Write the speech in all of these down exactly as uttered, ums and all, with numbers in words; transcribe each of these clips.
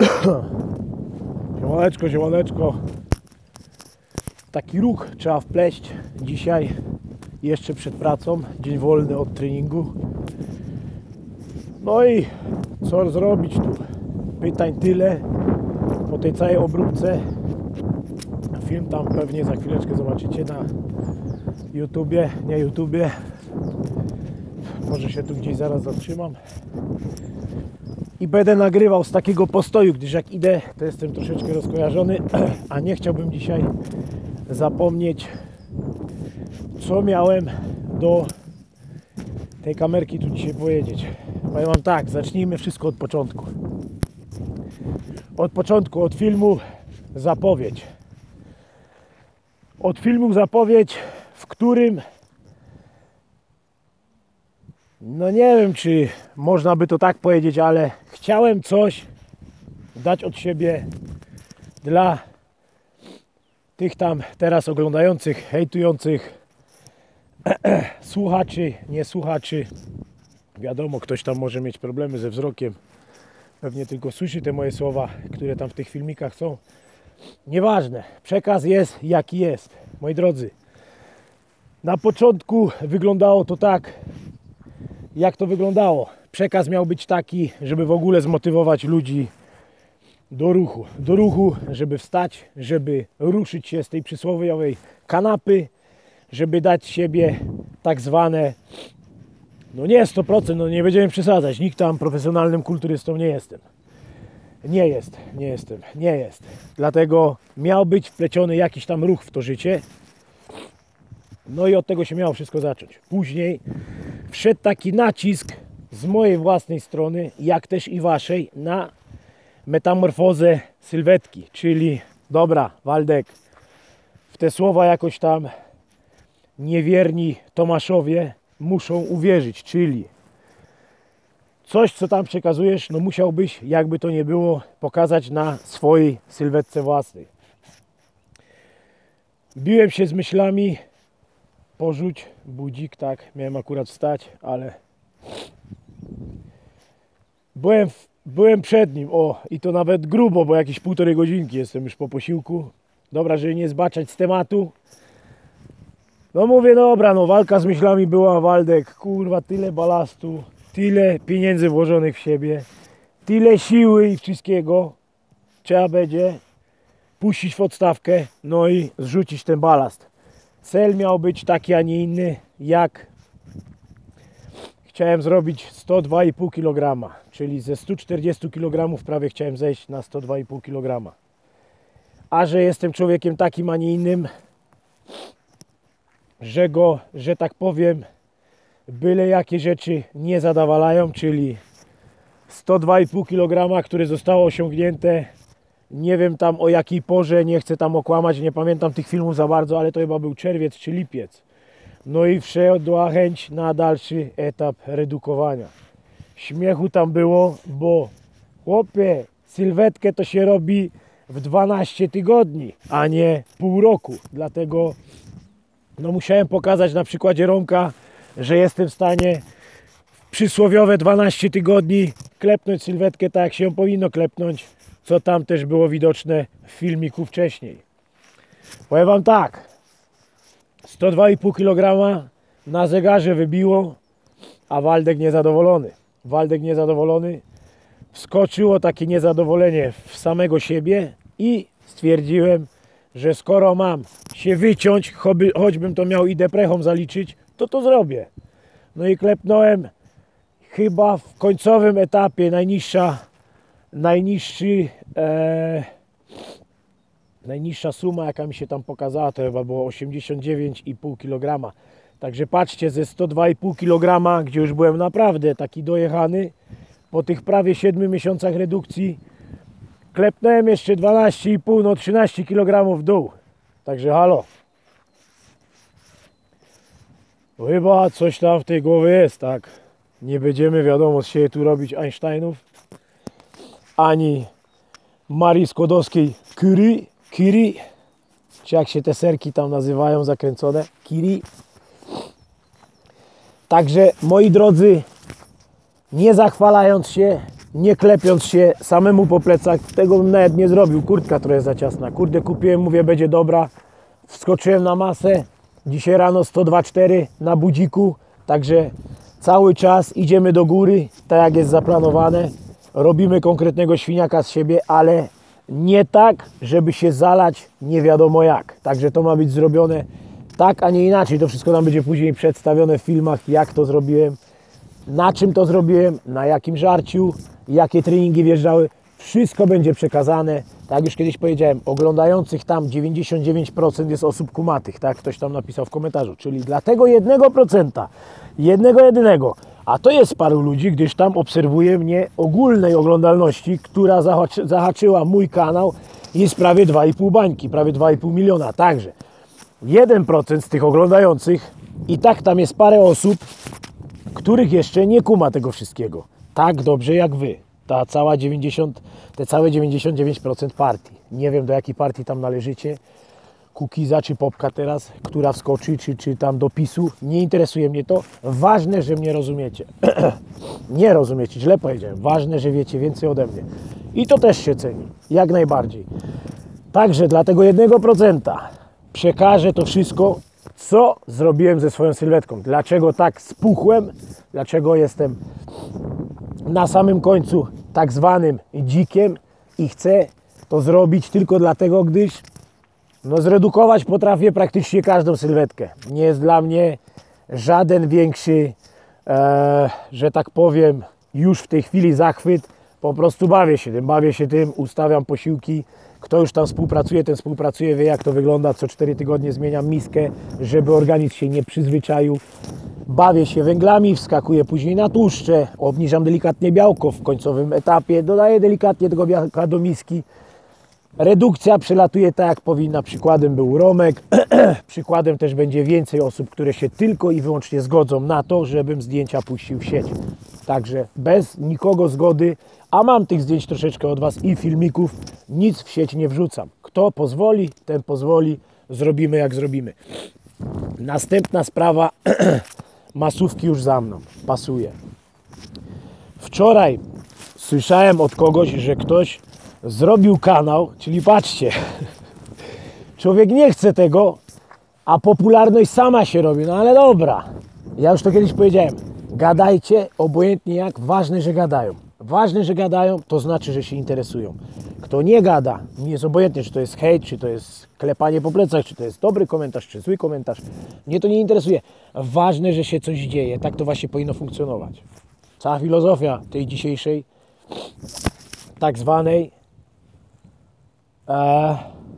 Siemaneczko, siemaneczko. Taki ruch trzeba wpleść dzisiaj, jeszcze przed pracą, dzień wolny od treningu. No i co zrobić tu? Pytań tyle po tej całej obróbce. Film tam pewnie za chwileczkę zobaczycie na YouTubie, nie YouTubie. Może się tu gdzieś zaraz zatrzymam. I będę nagrywał z takiego postoju, gdyż jak idę, to jestem troszeczkę rozkojarzony, a nie chciałbym dzisiaj zapomnieć, co miałem do tej kamerki tu dzisiaj powiedzieć. Powiem wam tak, zacznijmy wszystko od początku. Od początku, od filmu zapowiedź. Od filmu zapowiedź, w którym no nie wiem, czy można by to tak powiedzieć, ale chciałem coś dać od siebie dla tych tam teraz oglądających, hejtujących słuchaczy, nie słuchaczy. Wiadomo, ktoś tam może mieć problemy ze wzrokiem. Pewnie tylko słyszy te moje słowa, które tam w tych filmikach są. Nieważne, przekaz jest jaki jest. Moi drodzy, na początku wyglądało to tak, jak to wyglądało. Przekaz miał być taki, żeby w ogóle zmotywować ludzi do ruchu. Do ruchu, żeby wstać, żeby ruszyć się z tej przysłowiowej kanapy, żeby dać siebie tak zwane, no nie sto procent, no nie będziemy przesadzać, nikt tam profesjonalnym kulturystą nie jestem. Nie jest, nie jestem, nie jest. Dlatego miał być wpleciony jakiś tam ruch w to życie. No i od tego się miało wszystko zacząć. Później wszedł taki nacisk z mojej własnej strony, jak też i waszej, na metamorfozę sylwetki. Czyli, dobra, Waldek, w te słowa jakoś tam niewierni Tomaszowie muszą uwierzyć. Czyli coś, co tam przekazujesz, no musiałbyś, jakby to nie było, pokazać na swojej sylwetce własnej. Biłem się z myślami, porzuć budzik, tak, miałem akurat wstać, ale byłem, w, byłem przed nim, o, i to nawet grubo, bo jakieś półtorej godzinki jestem już po posiłku. Dobra, żeby nie zbaczać z tematu. No mówię, dobra, no walka z myślami była, Waldek, kurwa, tyle balastu, tyle pieniędzy włożonych w siebie, tyle siły i wszystkiego trzeba będzie puścić w odstawkę, no i zrzucić ten balast. Cel miał być taki, a nie inny, jak chciałem zrobić sto dwa i pół kilograma, czyli ze stu czterdziestu kilogramów prawie chciałem zejść na sto dwa i pół kilograma. A że jestem człowiekiem takim, a nie innym, że go, że tak powiem, byle jakie rzeczy nie zadawalają, czyli sto dwa i pół kilograma, które zostało osiągnięte, nie wiem tam o jakiej porze, nie chcę tam okłamać, nie pamiętam tych filmów za bardzo, ale to chyba był czerwiec czy lipiec. No i wszedła chęć na dalszy etap redukowania. Śmiechu tam było, bo chłopie, sylwetkę to się robi w dwanaście tygodni, a nie pół roku. Dlatego no musiałem pokazać na przykładzie Romka, że jestem w stanie w przysłowiowe dwanaście tygodni klepnąć sylwetkę tak, jak się ją powinno klepnąć, co tam też było widoczne w filmiku wcześniej. Powiem wam tak, sto dwa i pół kilograma na zegarze wybiło, a Waldek niezadowolony. Waldek niezadowolony, wskoczyło takie niezadowolenie w samego siebie i stwierdziłem, że skoro mam się wyciąć, choćby, choćbym to miał i deprechą zaliczyć, to to zrobię. No i klepnąłem chyba w końcowym etapie najniższa, najniższy, e, najniższa suma, jaka mi się tam pokazała, to chyba było osiemdziesiąt dziewięć i pół kilograma. Także patrzcie, ze sto dwa i pół kilograma, gdzie już byłem naprawdę taki dojechany, po tych prawie siedmiu miesiącach redukcji, klepnąłem jeszcze dwanaście i pół, no trzynaście kilogramów w dół. Także halo. No chyba coś tam w tej głowie jest, tak. Nie będziemy, wiadomo, z siebie tu robić Einsteinów, ani Marii Skłodowskiej Curie, Curie, czy jak się te serki tam nazywają, zakręcone, Curie. Także, moi drodzy, nie zachwalając się, nie klepiąc się samemu po plecach, tego bym nawet nie zrobił, kurtka trochę za ciasna, kurde kupiłem, mówię będzie dobra, wskoczyłem na masę, dzisiaj rano sto dwa przecinek cztery na budziku, także cały czas idziemy do góry, tak jak jest zaplanowane, robimy konkretnego świniaka z siebie, ale nie tak, żeby się zalać nie wiadomo jak, także to ma być zrobione tak, a nie inaczej, to wszystko nam będzie później przedstawione w filmach, jak to zrobiłem, na czym to zrobiłem, na jakim żarciu, jakie treningi wjeżdżały, wszystko będzie przekazane. Tak jak już kiedyś powiedziałem, oglądających tam dziewięćdziesiąt dziewięć procent jest osób kumatych, tak ktoś tam napisał w komentarzu, czyli dla tego jednego procenta, jednego jedynego, a to jest paru ludzi, gdyż tam obserwuje mnie ogólnej oglądalności, która zahaczy, zahaczyła mój kanał, jest prawie dwa i pół bańki, prawie dwa i pół miliona, także jeden procent z tych oglądających i tak tam jest parę osób, których jeszcze nie kuma tego wszystkiego tak dobrze jak wy. Ta cała dziewięćdziesiąt, te całe dziewięćdziesiąt dziewięć procent partii. Nie wiem, do jakiej partii tam należycie. Kukiza czy Popka teraz, która wskoczy, czy, czy tam do PiSu. Nie interesuje mnie to. Ważne, że mnie rozumiecie. Nie rozumiecie, źle powiedziałem. Ważne, że wiecie więcej ode mnie. I to też się ceni. Jak najbardziej. Także dla tego jednego procenta przekażę to wszystko, co zrobiłem ze swoją sylwetką. Dlaczego tak spuchłem, dlaczego jestem na samym końcu tak zwanym dzikiem i chcę to zrobić tylko dlatego, gdyż no, zredukować potrafię praktycznie każdą sylwetkę. Nie jest dla mnie żaden większy, e, że tak powiem, już w tej chwili zachwyt. Po prostu bawię się tym, bawię się tym, ustawiam posiłki. Kto już tam współpracuje, ten współpracuje, wie jak to wygląda. Co cztery tygodnie zmieniam miskę, żeby organizm się nie przyzwyczaił. Bawię się węglami, wskakuję później na tłuszcze, obniżam delikatnie białko w końcowym etapie, dodaję delikatnie tego białka do miski. Redukcja przelatuje tak jak powinna. Przykładem był Romek. Przykładem też będzie więcej osób, które się tylko i wyłącznie zgodzą na to, żebym zdjęcia puścił w sieć. Także bez nikogo zgody, a mam tych zdjęć troszeczkę od Was i filmików, nic w sieć nie wrzucam. Kto pozwoli, ten pozwoli. Zrobimy jak zrobimy. Następna sprawa. Masówki już za mną. Pasuje. Wczoraj słyszałem od kogoś, że ktoś zrobił kanał, czyli patrzcie, człowiek nie chce tego, a popularność sama się robi, no ale dobra, ja już to kiedyś powiedziałem, gadajcie, obojętnie jak, ważne, że gadają, ważne, że gadają, to znaczy, że się interesują. Kto nie gada, nie jest obojętnie, czy to jest hejt, czy to jest klepanie po plecach, czy to jest dobry komentarz, czy zły komentarz, mnie to nie interesuje, ważne, że się coś dzieje, tak to właśnie powinno funkcjonować. Cała filozofia tej dzisiejszej, tak zwanej, e,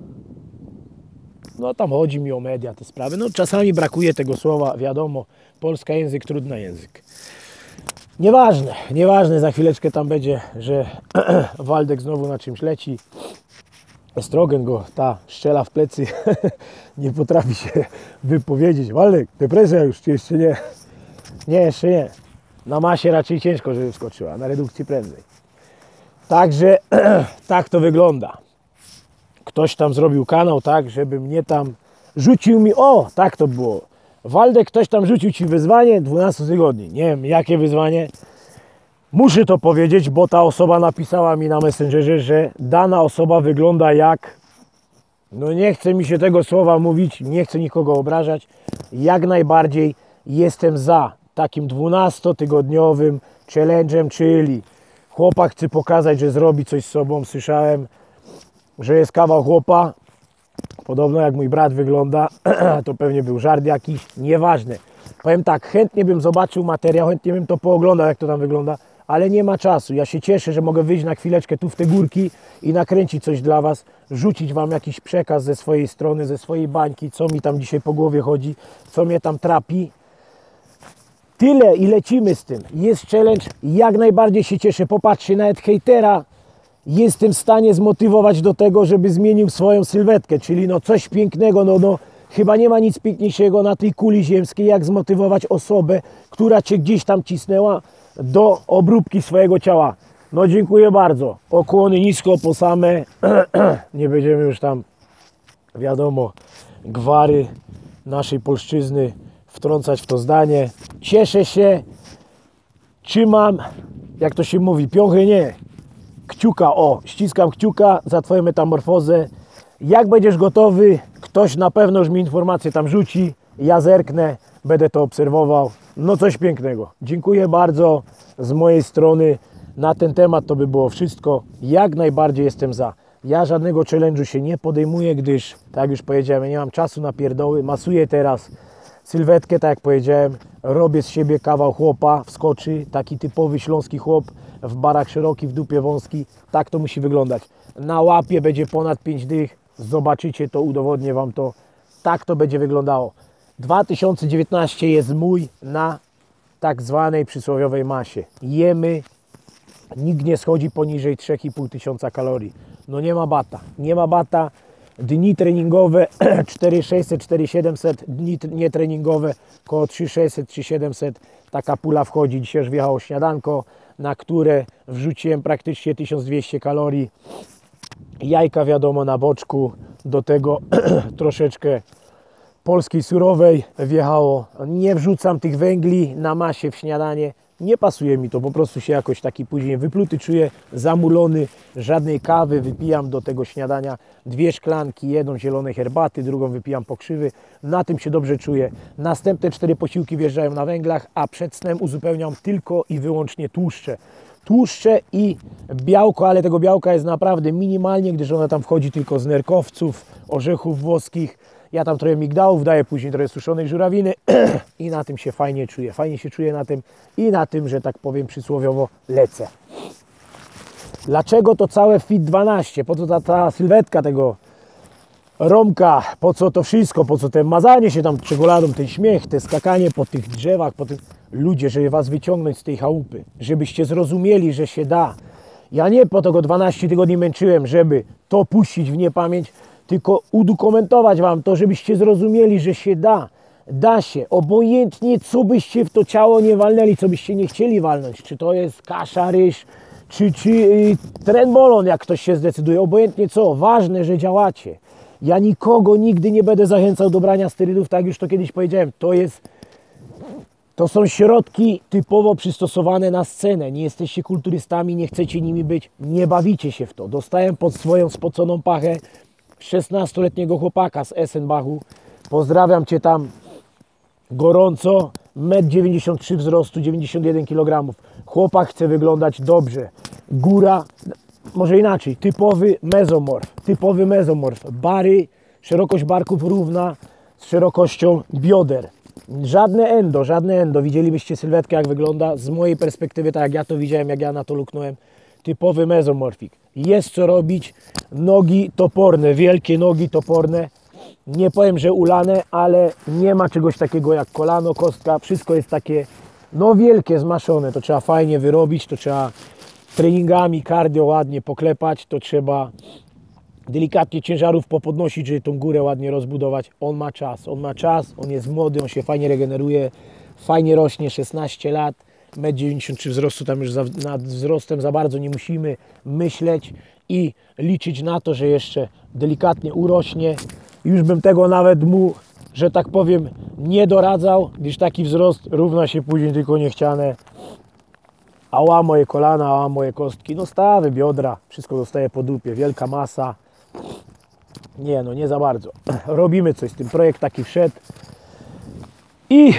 no tam chodzi mi o media, te sprawy, no czasami brakuje tego słowa, wiadomo, polski język, trudny język. Nieważne, nieważne, za chwileczkę tam będzie, że Waldek znowu na czymś leci, estrogen go ta strzela w plecy, nie potrafi się wypowiedzieć. Waldek, depresja już, czy jeszcze nie? Nie, jeszcze nie. Na masie raczej ciężko, żeby wskoczyła, na redukcji prędzej. Także tak to wygląda. Ktoś tam zrobił kanał tak, żeby mnie tam rzucił mi, o, tak to było. Waldek, ktoś tam rzucił Ci wyzwanie dwanaście tygodni. Nie wiem, jakie wyzwanie. Muszę to powiedzieć, bo ta osoba napisała mi na Messengerze, że dana osoba wygląda jak... No nie chce mi się tego słowa mówić, nie chcę nikogo obrażać. Jak najbardziej jestem za takim dwunastotygodniowym challenge'em, czyli chłopak chce pokazać, że zrobi coś z sobą. Słyszałem, że jest kawał chłopa. Podobno jak mój brat wygląda, to pewnie był żart jakiś, nieważne. Powiem tak, chętnie bym zobaczył materiał, chętnie bym to pooglądał, jak to tam wygląda, ale nie ma czasu. Ja się cieszę, że mogę wyjść na chwileczkę tu w te górki i nakręcić coś dla Was, rzucić Wam jakiś przekaz ze swojej strony, ze swojej bańki, co mi tam dzisiaj po głowie chodzi, co mnie tam trapi. Tyle i lecimy z tym. Jest challenge, jak najbardziej się cieszę. Popatrzcie, nawet hejtera jestem w stanie zmotywować do tego, żeby zmienił swoją sylwetkę, czyli no coś pięknego, no, no chyba nie ma nic piękniejszego na tej kuli ziemskiej, jak zmotywować osobę, która Cię gdzieś tam cisnęła do obróbki swojego ciała. No dziękuję bardzo. Okłony nisko po same. Nie będziemy już tam, wiadomo, gwary naszej polszczyzny wtrącać w to zdanie. Cieszę się, trzymam jak to się mówi, piąchy nie, kciuka, o, ściskam kciuka za Twoją metamorfozę. Jak będziesz gotowy, ktoś na pewno już mi informację tam rzuci, ja zerknę, będę to obserwował. No coś pięknego. Dziękuję bardzo z mojej strony. Na ten temat to by było wszystko. Jak najbardziej jestem za. Ja żadnego challenge'u się nie podejmuję, gdyż, tak jak już powiedziałem, ja nie mam czasu na pierdoły. Masuję teraz sylwetkę, tak jak powiedziałem. Robię z siebie kawał chłopa, wskoczy. Taki typowy śląski chłop, w barach szeroki, w dupie wąski. Tak to musi wyglądać. Na łapie będzie ponad pięć dych. Zobaczycie to, udowodnię Wam to. Tak to będzie wyglądało. dwa tysiące dziewiętnasty jest mój na tak zwanej przysłowiowej masie. Jemy, nikt nie schodzi poniżej trzy i pół tysiąca kalorii. No nie ma bata, nie ma bata. Dni treningowe cztery tysiące sześćset, cztery tysiące siedemset, dni nietreningowe około trzy tysiące sześćset, trzy tysiące siedemset. Taka pula wchodzi. Dzisiaj już wjechało śniadanko, na które wrzuciłem praktycznie tysiąc dwieście kalorii. Jajka wiadomo na boczku, do tego troszeczkę polskiej surowej wjechało. Nie wrzucam tych węgli na masie w śniadanie. Nie pasuje mi to, po prostu się jakoś taki później wypluty czuję, zamulony, żadnej kawy. Wypijam do tego śniadania dwie szklanki, jedną zielonej herbaty, drugą wypijam pokrzywy. Na tym się dobrze czuję. Następne cztery posiłki wjeżdżają na węglach, a przed snem uzupełniam tylko i wyłącznie tłuszcze. Tłuszcze i białko, ale tego białka jest naprawdę minimalnie, gdyż ona tam wchodzi tylko z nerkowców, orzechów włoskich. Ja tam trochę migdałów daję, później trochę suszonej żurawiny i na tym się fajnie czuję. Fajnie się czuję na tym i na tym, że tak powiem przysłowiowo, lecę. Dlaczego to całe Fit dwanaście? Po co ta, ta sylwetka tego Romka? Po co to wszystko? Po co te mazanie się tam czekoladą, ten śmiech, te skakanie po tych drzewach, po tych... Ludzie, żeby Was wyciągnąć z tej chałupy, żebyście zrozumieli, że się da. Ja nie po tego dwanaście tygodni męczyłem, żeby to puścić w niepamięć, tylko udokumentować Wam to, żebyście zrozumieli, że się da. Da się. Obojętnie, co byście w to ciało nie walnęli, co byście nie chcieli walnąć. Czy to jest kasza, ryż, czy, czy yy, trenbolon, jak ktoś się zdecyduje. Obojętnie co. Ważne, że działacie. Ja nikogo nigdy nie będę zachęcał do brania sterydów, tak już to kiedyś powiedziałem. To jest... To są środki typowo przystosowane na scenę. Nie jesteście kulturystami, nie chcecie nimi być, nie bawicie się w to. Dostałem pod swoją spoconą pachę szesnastoletniego chłopaka z Essenbachu. Pozdrawiam Cię tam gorąco. metr dziewięćdziesiąt trzy wzrostu, dziewięćdziesiąt jeden kilogramów. Chłopak chce wyglądać dobrze. Góra, może inaczej, typowy mezomorf. Typowy mezomorf. Bary, szerokość barków równa z szerokością bioder. Żadne endo, żadne endo. Widzielibyście sylwetkę, jak wygląda. Z mojej perspektywy, tak jak ja to widziałem, jak ja na to luknąłem. Typowy mezomorfik. Jest co robić. Nogi toporne, wielkie nogi toporne. Nie powiem, że ulane, ale nie ma czegoś takiego jak kolano, kostka. Wszystko jest takie, no wielkie, zmaszone. To trzeba fajnie wyrobić, to trzeba treningami cardio ładnie poklepać, to trzeba delikatnie ciężarów popodnosić, żeby tą górę ładnie rozbudować. On ma czas, on ma czas, on jest młody, on się fajnie regeneruje, fajnie rośnie, szesnaście lat, metr dziewięćdziesiąt trzy wzrostu, tam już za, nad wzrostem za bardzo nie musimy myśleć i liczyć na to, że jeszcze delikatnie urośnie. Już bym tego nawet mu, że tak powiem, nie doradzał, gdyż taki wzrost równa się później tylko niechciane. Ała moje kolana, ała moje kostki, no stawy, biodra, wszystko zostaje po dupie, wielka masa. Nie, no nie za bardzo. Robimy coś z tym, projekt taki wszedł. I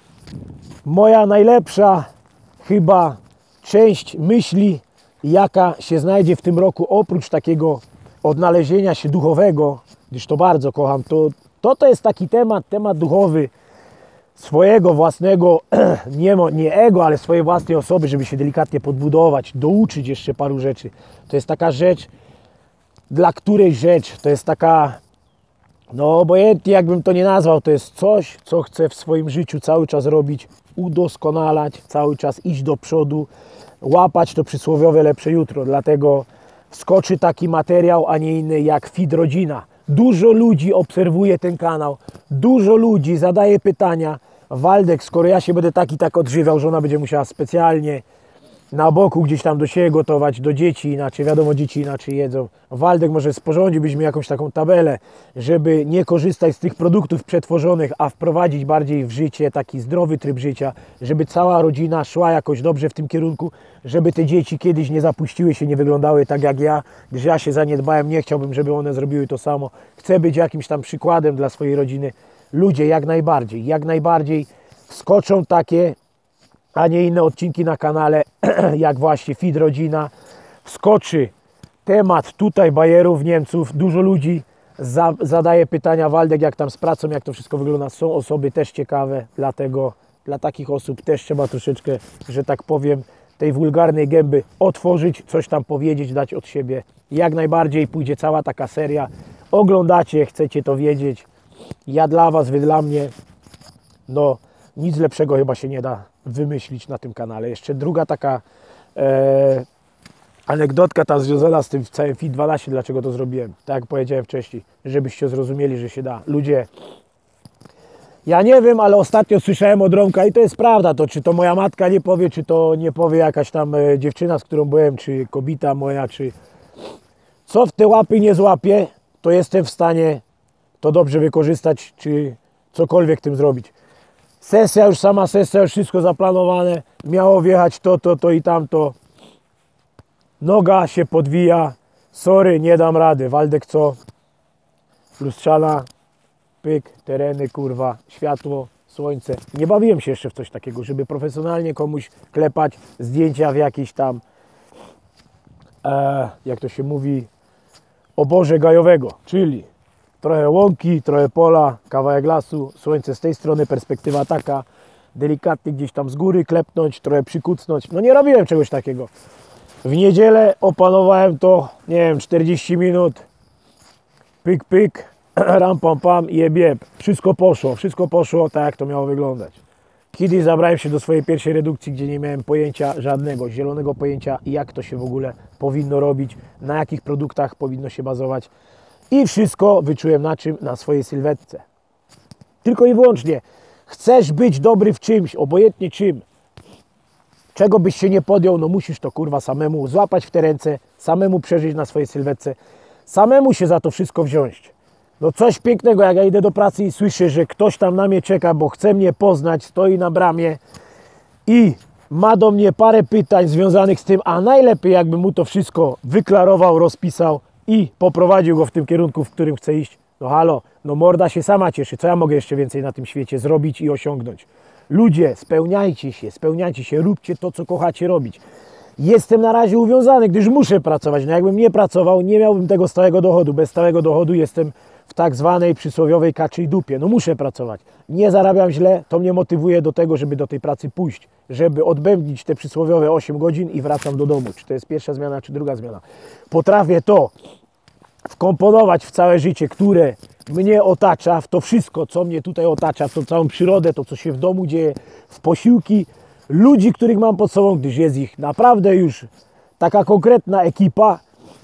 moja najlepsza chyba część myśli, jaka się znajdzie w tym roku, oprócz takiego odnalezienia się duchowego, gdyż to bardzo kocham, to to, to jest taki temat, temat duchowy swojego własnego, nie, nie ego, ale swojej własnej osoby, żeby się delikatnie podbudować, douczyć jeszcze paru rzeczy. To jest taka rzecz, dla której rzecz, to jest taka, no obojętnie jakbym to nie nazwał, to jest coś, co chcę w swoim życiu cały czas robić, udoskonalać, cały czas iść do przodu, łapać to przysłowiowe lepsze jutro. Dlatego wskoczy taki materiał, a nie inny jak Fit Rodzina. Dużo ludzi obserwuje ten kanał, dużo ludzi zadaje pytania. Waldek, skoro ja się będę tak i tak odżywiał, żona będzie musiała specjalnie na boku gdzieś tam do siebie gotować, do dzieci inaczej, wiadomo, dzieci inaczej jedzą. Waldek może sporządziłbyśmy jakąś taką tabelę, żeby nie korzystać z tych produktów przetworzonych, a wprowadzić bardziej w życie taki zdrowy tryb życia, żeby cała rodzina szła jakoś dobrze w tym kierunku, żeby te dzieci kiedyś nie zapuściły się, nie wyglądały tak jak ja, gdyż ja się zaniedbałem, nie chciałbym, żeby one zrobiły to samo. Chcę być jakimś tam przykładem dla swojej rodziny. Ludzie jak najbardziej, jak najbardziej wskoczą takie, a nie inne odcinki na kanale, jak właśnie Fit Rodzina. Wskoczy temat tutaj bajerów Niemców. Dużo ludzi za, zadaje pytania, Waldek, jak tam z pracą, jak to wszystko wygląda. Są osoby też ciekawe, dlatego dla takich osób też trzeba troszeczkę, że tak powiem, tej wulgarnej gęby otworzyć, coś tam powiedzieć, dać od siebie. Jak najbardziej pójdzie cała taka seria. Oglądacie, chcecie to wiedzieć. Ja dla Was, Wy dla mnie. No, nic lepszego chyba się nie da wymyślić na tym kanale. Jeszcze druga taka e, anegdotka ta związana z tym całym Fit dwanaście, dlaczego to zrobiłem. Tak jak powiedziałem wcześniej, żebyście zrozumieli, że się da. Ludzie, ja nie wiem, ale ostatnio słyszałem od Romka i to jest prawda, to czy to moja matka nie powie, czy to nie powie jakaś tam e, dziewczyna, z którą byłem, czy kobieta moja, czy co w te łapy nie złapie, to jestem w stanie to dobrze wykorzystać, czy cokolwiek tym zrobić. Sesja, już sama sesja, już wszystko zaplanowane, miało wjechać to, to, to i tamto. Noga się podwija, sorry, nie dam rady. Waldek co? Lustrzana, pyk, tereny, kurwa, światło, słońce. Nie bawiłem się jeszcze w coś takiego, żeby profesjonalnie komuś klepać zdjęcia w jakiś tam, e, jak to się mówi, oborze gajowego, czyli trochę łąki, trochę pola, kawałek lasu, słońce z tej strony, perspektywa taka, delikatnie gdzieś tam z góry klepnąć, trochę przykucnąć. No nie robiłem czegoś takiego. W niedzielę opanowałem to, nie wiem, czterdzieści minut, pyk, pyk, ram, pam, pam, jeb, jeb. Wszystko poszło, wszystko poszło tak, jak to miało wyglądać. Kiedyś zabrałem się do swojej pierwszej redukcji, gdzie nie miałem pojęcia żadnego, zielonego pojęcia, jak to się w ogóle powinno robić, na jakich produktach powinno się bazować. I wszystko wyczułem na czym? Na swojej sylwetce. Tylko i wyłącznie. Chcesz być dobry w czymś, obojętnie czym. Czego byś się nie podjął, no musisz to kurwa samemu złapać w te ręce, samemu przeżyć na swojej sylwetce, samemu się za to wszystko wziąć. No coś pięknego, jak ja idę do pracy i słyszę, że ktoś tam na mnie czeka, bo chce mnie poznać, stoi na bramie i ma do mnie parę pytań związanych z tym, a najlepiej jakby mu to wszystko wyklarował, rozpisał i poprowadził go w tym kierunku, w którym chce iść. No halo, no morda się sama cieszy. Co ja mogę jeszcze więcej na tym świecie zrobić i osiągnąć? Ludzie, spełniajcie się, spełniajcie się, róbcie to, co kochacie robić. Jestem na razie uwiązany, gdyż muszę pracować. No jakbym nie pracował, nie miałbym tego stałego dochodu. Bez stałego dochodu jestem w tak zwanej przysłowiowej kaczej dupie. No muszę pracować. Nie zarabiam źle, to mnie motywuje do tego, żeby do tej pracy pójść, żeby odbębnić te przysłowiowe osiem godzin i wracam do domu. Czy to jest pierwsza zmiana, czy druga zmiana. Potrafię to wkomponować w całe życie, które mnie otacza, w to wszystko, co mnie tutaj otacza, w tą całą przyrodę, to, co się w domu dzieje, w posiłki ludzi, których mam pod sobą, gdyż jest ich naprawdę już taka konkretna ekipa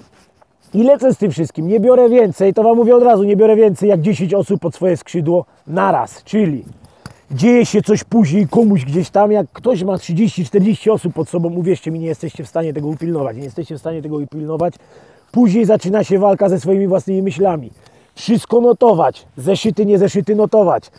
i lecę z tym wszystkim. Nie biorę więcej, to Wam mówię od razu, nie biorę więcej jak dziesięć osób pod swoje skrzydło naraz, czyli dzieje się coś później komuś gdzieś tam, jak ktoś ma trzydzieści czterdzieści osób pod sobą, uwierzcie mi, nie jesteście w stanie tego upilnować, nie jesteście w stanie tego upilnować. Później zaczyna się walka ze swoimi własnymi myślami. Wszystko notować, zeszyty, nie zeszyty notować.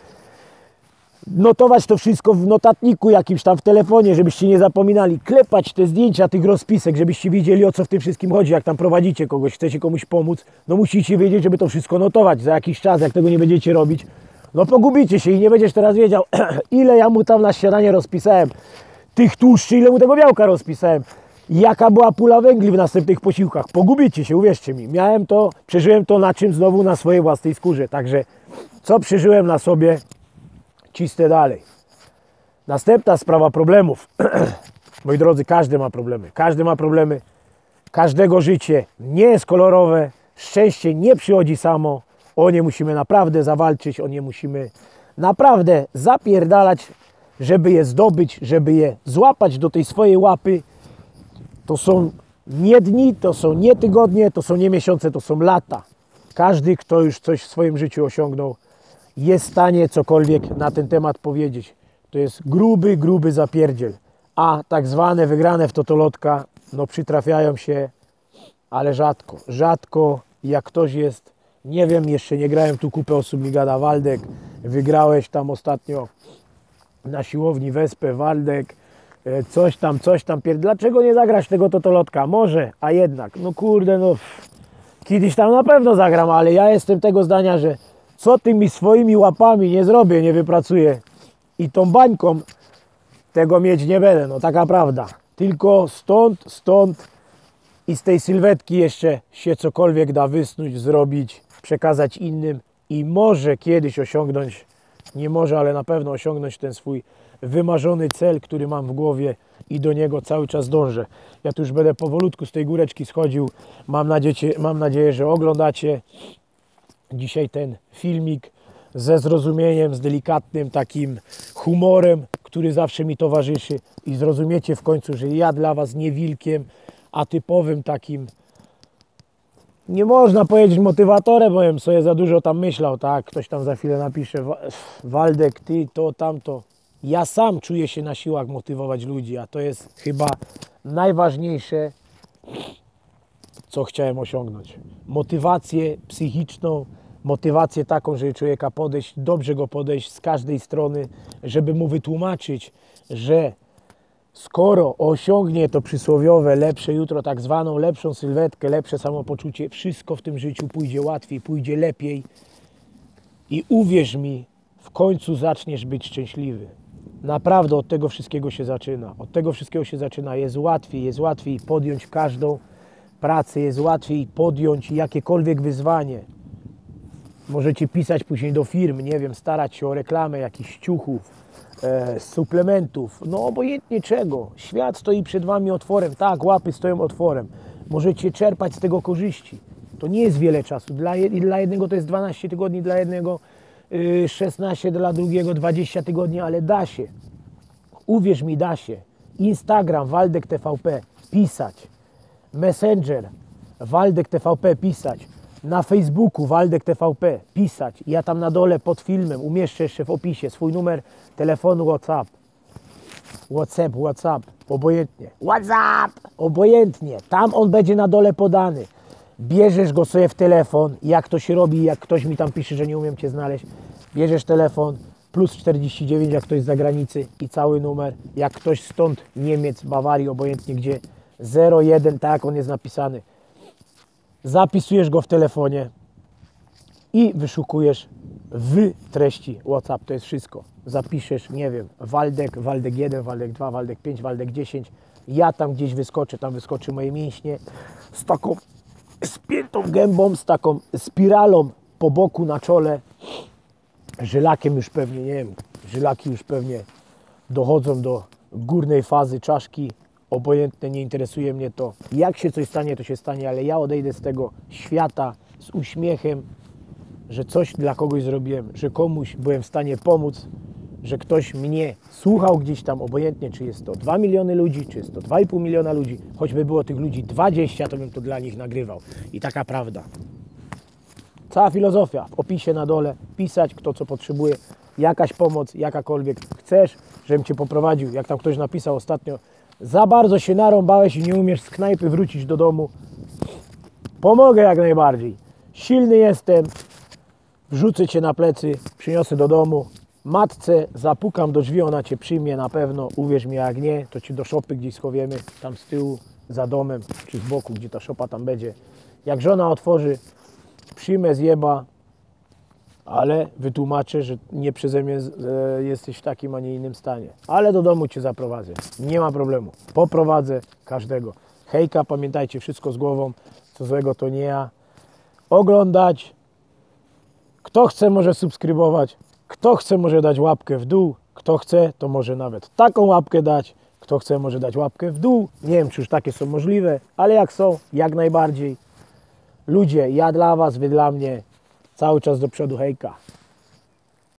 Notować to wszystko w notatniku jakimś tam w telefonie, żebyście nie zapominali. Klepać te zdjęcia tych rozpisek, żebyście wiedzieli, o co w tym wszystkim chodzi. Jak tam prowadzicie kogoś, chcecie komuś pomóc, no musicie wiedzieć, żeby to wszystko notować. Za jakiś czas, jak tego nie będziecie robić, no pogubicie się i nie będziesz teraz wiedział, ile ja mu tam na śniadanie rozpisałem tych tłuszczy, ile mu tego białka rozpisałem. Jaka była pula węgli w następnych posiłkach. Pogubicie się, uwierzcie mi. Miałem to, przeżyłem to na czym znowu na swojej własnej skórze. Także co przeżyłem na sobie, ciste dalej. Następna sprawa problemów. Moi drodzy, każdy ma problemy. Każdy ma problemy. Każdego życie nie jest kolorowe. Szczęście nie przychodzi samo. O nie musimy naprawdę zawalczyć. O nie musimy naprawdę zapierdalać, żeby je zdobyć, żeby je złapać do tej swojej łapy. To są nie dni, to są nie tygodnie, to są nie miesiące, to są lata. Każdy, kto już coś w swoim życiu osiągnął, jest w stanie cokolwiek na ten temat powiedzieć. To jest gruby, gruby zapierdziel. A tak zwane wygrane w totolotka, no przytrafiają się, ale rzadko. Rzadko, jak ktoś jest, nie wiem, jeszcze nie grałem, tu kupę osób mi gada, Waldek, wygrałeś tam ostatnio na siłowni Wespę, Waldek, coś tam, coś tam, pier... dlaczego nie zagrasz tego totolotka? Może, a jednak, no kurde, no kiedyś tam na pewno zagram, ale ja jestem tego zdania, że co tymi swoimi łapami nie zrobię, nie wypracuję i tą bańką tego mieć nie będę, no taka prawda. Tylko stąd, stąd i z tej sylwetki jeszcze się cokolwiek da wysnuć, zrobić, przekazać innym i może kiedyś osiągnąć, nie może, ale na pewno osiągnąć ten swój wymarzony cel, który mam w głowie i do niego cały czas dążę. Ja tu już będę powolutku z tej góreczki schodził. Mam nadzieję, mam nadzieję, że oglądacie dzisiaj ten filmik ze zrozumieniem, z delikatnym takim humorem, który zawsze mi towarzyszy i zrozumiecie w końcu, że ja dla Was nie wilkiem, a typowym takim, nie można powiedzieć motywatorem, bo bym sobie za dużo tam myślał, tak, ktoś tam za chwilę napisze, Waldek, ty, to, tamto. Ja sam czuję się na siłach motywować ludzi, a to jest chyba najważniejsze, co chciałem osiągnąć. Motywację psychiczną, motywację taką, żeby człowieka podejść, dobrze go podejść z każdej strony, żeby mu wytłumaczyć, że skoro osiągnie to przysłowiowe lepsze jutro, tak zwaną lepszą sylwetkę, lepsze samopoczucie, wszystko w tym życiu pójdzie łatwiej, pójdzie lepiej i uwierz mi, w końcu zaczniesz być szczęśliwy. Naprawdę od tego wszystkiego się zaczyna. Od tego wszystkiego się zaczyna. Jest łatwiej, jest łatwiej podjąć każdą pracę, jest łatwiej podjąć jakiekolwiek wyzwanie. Możecie pisać później do firm, nie wiem, starać się o reklamę jakichś ciuchów, e, suplementów, no obojętnie czego. Świat stoi przed Wami otworem, tak, łapy stoją otworem. Możecie czerpać z tego korzyści. To nie jest wiele czasu. Dla, dla jednego to jest dwanaście tygodni, dla jednego yy, szesnaście, dla drugiego dwadzieścia tygodni, ale da się. Uwierz mi, da się. Instagram, Waldek T V P, pisać. Messenger, Waldek T V P, pisać. Na Facebooku Waldek T V P, pisać. Ja tam na dole pod filmem umieszczę jeszcze w opisie swój numer telefonu WhatsApp. WhatsApp, WhatsApp, obojętnie. WhatsApp, obojętnie. Tam on będzie na dole podany. Bierzesz go sobie w telefon, jak to się robi, jak ktoś mi tam pisze, że nie umiem Cię znaleźć. Bierzesz telefon, plus czterdzieści dziewięć, jak ktoś z zagranicy i cały numer. Jak ktoś stąd, Niemiec, Bawarii, obojętnie gdzie, zero jeden, tak jak on jest napisany. Zapisujesz go w telefonie i wyszukujesz w treści WhatsApp, to jest wszystko. Zapiszesz, nie wiem, Waldek, Waldek jeden, Waldek dwa, Waldek pięć, Waldek dziesięć. Ja tam gdzieś wyskoczę, tam wyskoczy moje mięśnie z taką spiętą gębą, z taką spiralą po boku na czole. Żylakiem już pewnie, nie wiem, żylaki już pewnie dochodzą do górnej fazy czaszki. Obojętne, nie interesuje mnie to. Jak się coś stanie, to się stanie, ale ja odejdę z tego świata z uśmiechem, że coś dla kogoś zrobiłem, że komuś byłem w stanie pomóc, że ktoś mnie słuchał gdzieś tam, obojętnie czy jest to dwa miliony ludzi, czy jest to dwa i pół miliona ludzi, choćby było tych ludzi dwadzieścia, to bym to dla nich nagrywał. I taka prawda. Cała filozofia w opisie na dole, pisać kto co potrzebuje, jakaś pomoc, jakakolwiek chcesz, żebym Cię poprowadził, jak tam ktoś napisał ostatnio, za bardzo się narąbałeś i nie umiesz z knajpy wrócić do domu. Pomogę jak najbardziej. Silny jestem, wrzucę Cię na plecy, przyniosę do domu. Matce zapukam do drzwi, ona Cię przyjmie na pewno. Uwierz mi, jak nie, to Cię do szopy gdzieś schowiemy, tam z tyłu, za domem, czy z boku, gdzie ta szopa tam będzie. Jak żona otworzy, przyjmę zjeba, ale wytłumaczę, że nie przeze mnie e, jesteś w takim, a nie innym stanie. Ale do domu Cię zaprowadzę. Nie ma problemu. Poprowadzę każdego. Hejka, pamiętajcie, wszystko z głową. Co złego to nie ja. Oglądać. Kto chce, może subskrybować. Kto chce, może dać łapkę w dół. Kto chce, to może nawet taką łapkę dać. Kto chce, może dać łapkę w dół. Nie wiem, czy już takie są możliwe, ale jak są, jak najbardziej. Ludzie, ja dla Was, Wy dla mnie. Cały czas do przodu, hejka.